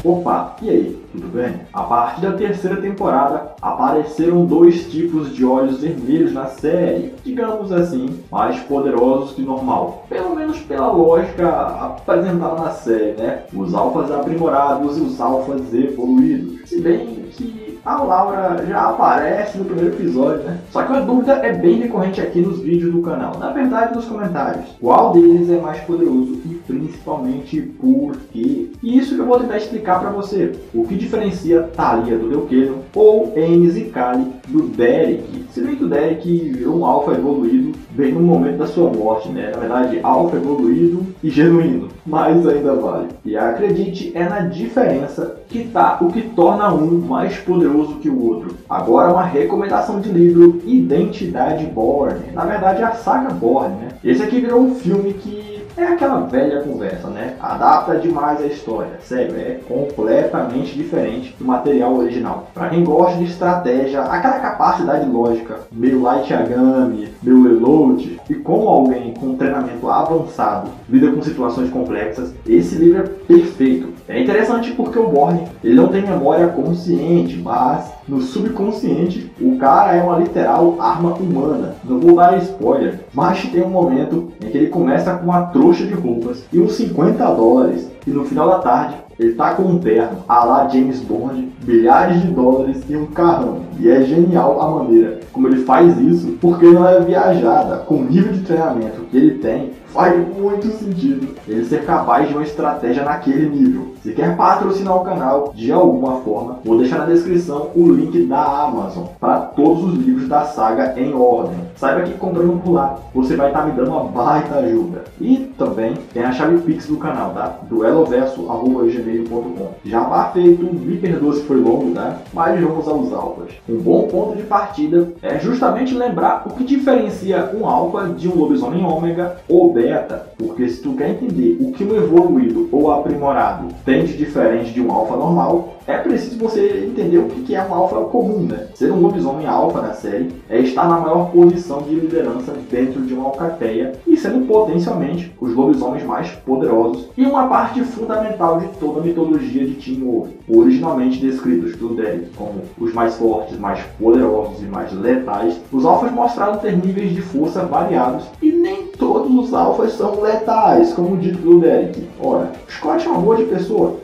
Opa, e aí, tudo bem? A partir da terceira temporada, apareceram dois tipos de olhos vermelhos na série, digamos assim, mais poderosos que normal. Pelo menos pela lógica apresentada na série, né? Os alfas aprimorados e os alfas evoluídos. Se bem que a Laura já aparece no primeiro episódio, né? Só que a dúvida é bem recorrente aqui nos vídeos do canal, na verdade nos comentários. Qual deles é mais poderoso e principalmente por quê? E isso que eu vou tentar explicar pra você. O que diferencia Thalia do Leoqueno ou Ennis e Kali do Derek. Se bem que o Derek virou um alfa evoluído bem no momento da sua morte, né? Na verdade, alfa evoluído e genuíno, mas ainda vale. E acredite, é na diferença que tá o que torna um mais poderoso que o outro. Agora uma recomendação de livro, Identidade Bourne. Na verdade é a saga Bourne, né? Esse aqui virou um filme que é aquela velha conversa, né? Adapta demais a história. Sério, é completamente diferente do material original. Pra quem gosta de estratégia, aquela capacidade lógica, meio Light Yagami, meio Lelouch, e como alguém com treinamento avançado lida com situações complexas, esse livro é perfeito. É interessante porque o Bourne, ele não tem memória consciente, mas no subconsciente o cara é uma literal arma humana. Não vou dar spoiler, mas tem um momento em que ele começa com uma trouxa de roupas e uns $50, e no final da tarde ele tá com um terno à la James Bond, milhares de dólares e um carrão. E é genial a maneira como ele faz isso, porque não é viajada. Com o nível de treinamento que ele tem, faz muito sentido ele ser capaz de uma estratégia naquele nível. Se quer patrocinar o canal de alguma forma, vou deixar na descrição o link da Amazon para todos os livros da saga em ordem. Saiba que comprando por lá, você vai estar me dando uma baita ajuda. E também tem a chave Pix do canal, tá? dueloverso@gmail.com. Jabá feito, me perdoa se foi longo, tá? Mas vamos aos alfas. Um bom ponto de partida é justamente lembrar o que diferencia um alfa de um lobisomem ômega ou beta, porque se tu quer entender o que um evoluído ou aprimorado tem de diferente de um alfa normal, é preciso você entender o que é um alfa comum, né? Ser um lobisomem alfa na série é estar na maior posição de liderança dentro de uma alcateia e sendo potencialmente os lobisomens mais poderosos e uma parte fundamental de toda a mitologia de Teen Wolf, originalmente descritos pelo Derek como os mais fortes, mais poderosos e mais letais. Os alfas mostraram ter níveis de força variados e nem todos os alfas são letais, como dito pelo Derek. Ora, Scott é um amor de pessoa.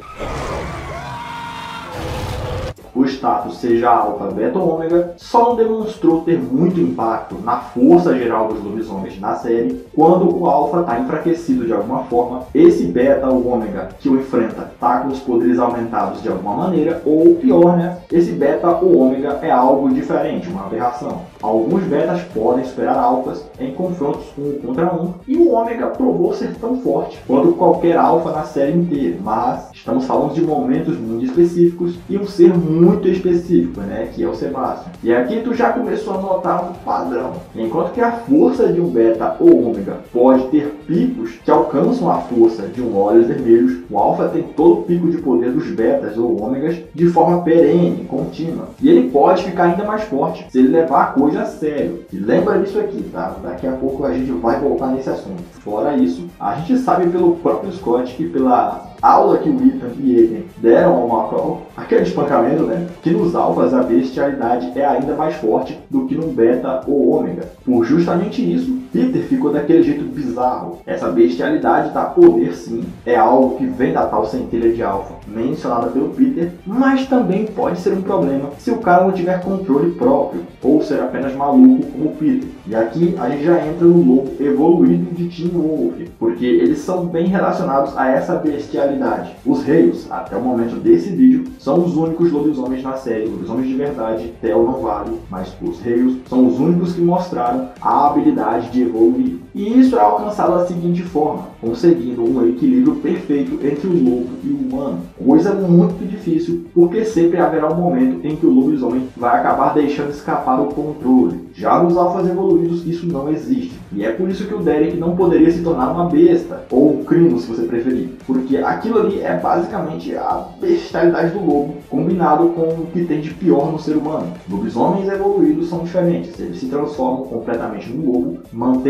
O status seja alfa, beta ou ômega só não demonstrou ter muito impacto na força geral dos lobisomens na série quando o alfa está enfraquecido de alguma forma, esse beta ou ômega que o enfrenta está com os poderes aumentados de alguma maneira, ou pior, né? Esse beta ou ômega é algo diferente, uma aberração. Alguns betas podem superar alfas em confrontos 1 contra 1 e o ômega provou ser tão forte quanto qualquer alfa na série inteira, mas estamos falando de momentos muito específicos e um ser muito específico, né, que é o Sebastian. E aqui tu já começou a notar um padrão. Enquanto que a força de um beta ou ômega pode ter picos que alcançam a força de um olhos vermelhos, o alfa tem todo o pico de poder dos betas ou ômegas de forma perene, contínua. E ele pode ficar ainda mais forte se ele levar a coisa a sério. E lembra disso aqui, tá? Daqui a pouco a gente vai voltar nesse assunto. Fora isso, a gente sabe pelo próprio Scott e pela aula que o Ethan e Aiden deram ao Macron, aquele espancamento, né? Que nos alfas a bestialidade é ainda mais forte do que num beta ou ômega. Por justamente isso, Peter ficou daquele jeito bizarro. Essa bestialidade dá poder sim, é algo que vem da tal centelha de alfa mencionada pelo Peter, mas também pode ser um problema se o cara não tiver controle próprio ou ser apenas maluco como o Peter. E aqui a gente já entra no lobo evoluído de Teen Wolf, porque eles são bem relacionados a essa bestialidade. Os Reios, até o momento desse vídeo, são os únicos lobisomens na série. Lobisomens de verdade, Theo não vale, mas os Reios são os únicos que mostraram a habilidade de evoluir. E isso é alcançado da seguinte forma, conseguindo um equilíbrio perfeito entre o lobo e o humano. Coisa muito difícil, porque sempre haverá um momento em que o lobisomem vai acabar deixando escapar o controle. Já nos alfas evoluídos isso não existe. E é por isso que o Derek não poderia se tornar uma besta, ou um crino se você preferir. Porque aquilo ali é basicamente a bestialidade do lobo, combinado com o que tem de pior no ser humano. Lobisomens evoluídos são diferentes, eles se transformam completamente no lobo, mantendo toda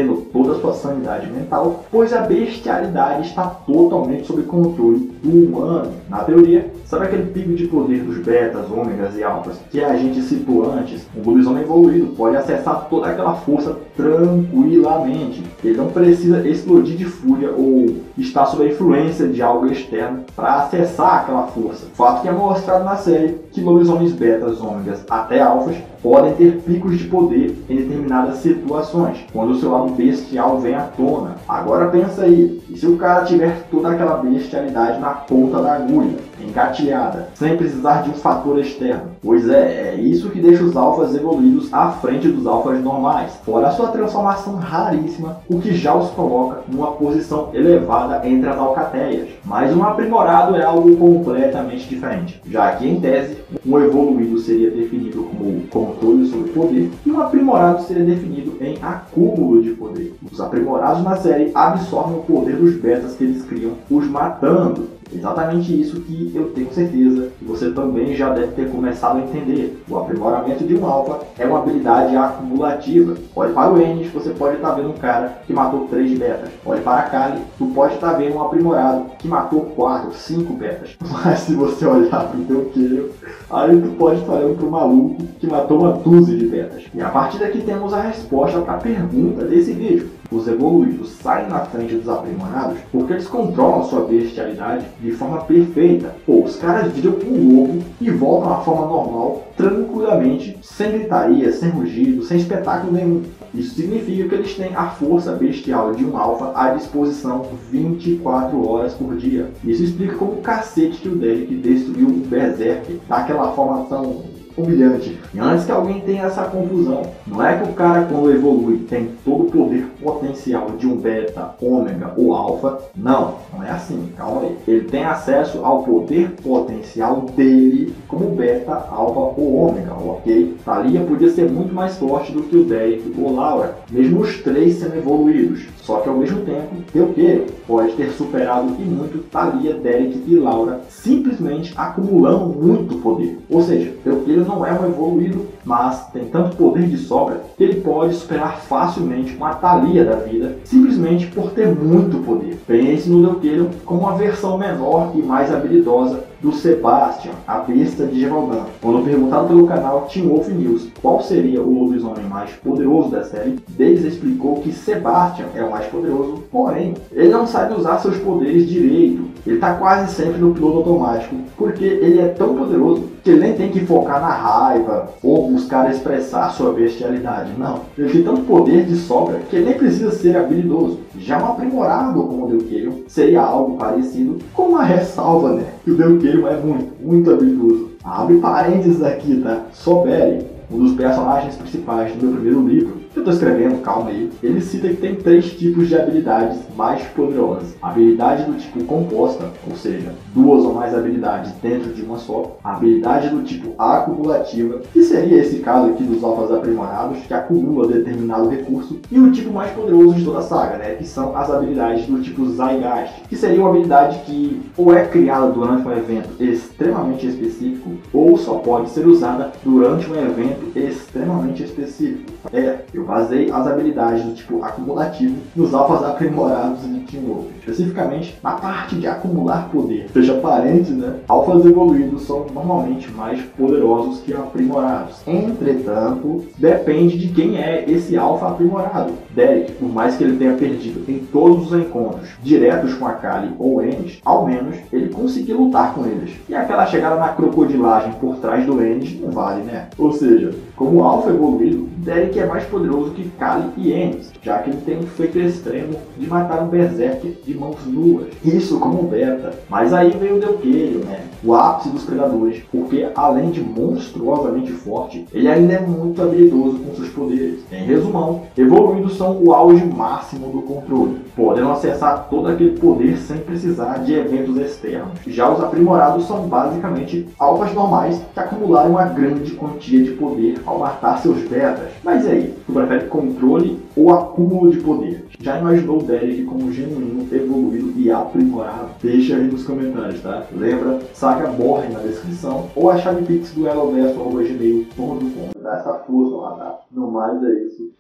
toda a sua sanidade mental, pois a bestialidade está totalmente sob controle do humano. Na teoria, sabe aquele pico de poder dos betas, ômegas e alfas que a gente citou antes? Um lobisomem evoluído pode acessar toda aquela força tranquilamente. Ele não precisa explodir de fúria ou estar sob a influência de algo externo para acessar aquela força. Fato que é mostrado na série que lobisomens betas, ômegas até alfas podem ter picos de poder em determinadas situações, quando o seu lado bestial vem à tona. Agora pensa aí, e se o cara tiver toda aquela bestialidade na ponta da agulha, engatilhada, sem precisar de um fator externo? Pois é isso que deixa os alfas evoluídos à frente dos alfas normais, fora a sua transformação raríssima, o que já os coloca numa posição elevada entre as alcateias. Mas um aprimorado é algo completamente diferente, já que em tese, um evoluído seria definido como controle sobre poder e um aprimorado seria definido em acúmulo de poder. Os aprimorados na série absorvem o poder dos betas que eles criam, os matando. Exatamente isso que eu tenho certeza que você também já deve ter começado a entender. O aprimoramento de um alfa é uma habilidade acumulativa. Olhe para o Ennis, você pode estar vendo um cara que matou 3 betas. Olhe para a Kali, tu pode estar vendo um aprimorado que matou 4, 5 betas. Mas se você olhar para o teu Kayle, aí tu pode estar olhando para o maluco que matou uma dúzia de betas. E a partir daqui temos a resposta para a pergunta desse vídeo. Os evoluídos saem na frente dos aprimorados porque eles controlam sua bestialidade de forma perfeita. Pô, os caras viram um lobo e voltam à forma normal, tranquilamente, sem gritaria, sem rugido, sem espetáculo nenhum. Isso significa que eles têm a força bestial de um alfa à disposição 24 horas por dia. Isso explica como o cacete que o Derek destruiu o Berserk daquela forma tão humilhante. E antes que alguém tenha essa confusão, não é que o cara quando evolui tem todo o poder potencial de um beta, ômega ou alfa. Não é assim, calma aí. Ele tem acesso ao poder potencial dele como beta, alfa ou ômega, ok? Thalia podia ser muito mais forte do que o Derek ou Laura, mesmo os 3 sendo evoluídos. Só que ao mesmo tempo, Kayle pode ter superado e muito Thalia, Derek e Laura, simplesmente acumulando muito poder. Ou seja, Kayle não é um evoluído, mas tem tanto poder de sobra que ele pode superar facilmente uma Thalia da vida, simplesmente por ter muito poder. Pense no Kayle como uma versão menor e mais habilidosa do Sebastian, a besta de Geraldan. Quando perguntado pelo canal Team Wolf News qual seria o lobisomem mais poderoso da série, Davis explicou que Sebastian é o mais poderoso, porém, ele não sabe usar seus poderes direito. Ele está quase sempre no piloto automático, porque ele é tão poderoso que ele nem tem que focar na raiva ou buscar expressar sua bestialidade, não. Ele tem tanto poder de sobra que ele nem precisa ser habilidoso. Já um aprimorado como o Kayle seria algo parecido, com uma ressalva, né? Que o Kayle é muito habilidoso. Abre parênteses aqui, tá? Soberi, um dos personagens principais do meu primeiro livro, que eu tô escrevendo, calma aí, ele cita que tem 3 tipos de habilidades mais poderosas. A habilidade do tipo composta, ou seja, 2 ou mais habilidades dentro de uma só. A habilidade do tipo acumulativa, que seria esse caso aqui dos alfas aprimorados, que acumula determinado recurso. E o tipo mais poderoso de toda a saga, né, que são as habilidades do tipo Zygeist, que seria uma habilidade que ou é criada durante um evento extremamente específico, ou só pode ser usada durante um evento extremamente específico. Eu basei as habilidades do tipo acumulativo nos alfas aprimorados de Team Wolf, especificamente na parte de acumular poder. Fecha parênteses, né? Alfas evoluídos são normalmente mais poderosos que aprimorados. Entretanto, depende de quem é esse alfa aprimorado. Derek, por mais que ele tenha perdido em todos os encontros diretos com a Kali ou Ennis, ao menos ele conseguiu lutar com eles. E aquela chegada na crocodilagem por trás do Ennis não vale, né? Ou seja, como alfa evoluído, Derek é mais poderoso que Kali e Ennis, já que ele tem um feito extremo de matar um Berserker de mãos nuas. Isso como beta. Mas aí veio o Kayle, né? O ápice dos predadores, porque além de monstruosamente forte, ele ainda é muito habilidoso com seus poderes. Em resumão, evoluídos são o auge máximo do controle, podendo acessar todo aquele poder sem precisar de eventos externos. Já os aprimorados são basicamente alfas normais que acumularam uma grande quantia de poder ao matar seus betas. Mas e aí, tu prefere controle ou acúmulo de poder? Já imaginou o Derek como genuíno, evoluído e aprimorado? Deixa aí nos comentários, tá? Lembra, saca Borre na descrição ou a chave pix do eloverso@gmail.com. Dá essa força lá, tá? No mais é isso.